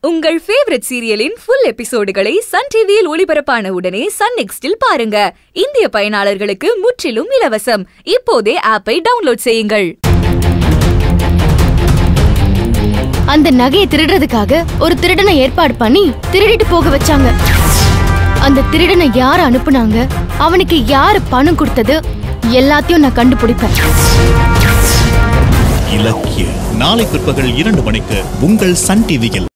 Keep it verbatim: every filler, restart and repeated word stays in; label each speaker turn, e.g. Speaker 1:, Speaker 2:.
Speaker 1: உங்கள் ஃபேவரட் சீரியலின் ஃபுல் எபிசோடுகளை சன் டிவியில் ஒளிபரப்பான உடனே சன் நெக்ஸ்டில் பாருங்க. இந்திய பயனாளர்களுக்கு முற்றிலும் இலவசம். இப்போதே ஆப்பை டவுன்லோட் செய்யுங்கள்.
Speaker 2: அந்த நகையை திருடுறதுக்காக ஒரு திருடனை ஏற்பாடு பண்ணி திருடிட்டு போக வச்சாங்க. அந்த திருடனை யார் அனுப்புனாங்க, அவனுக்கு யாரு பணம் கொடுத்தது, எல்லாத்தையும் நான் கண்டுபிடிப்பேன்.
Speaker 3: இலக்கிய நாளை பிற்பகல் இரண்டு மணிக்கு உங்கள் சன் டிவியில்.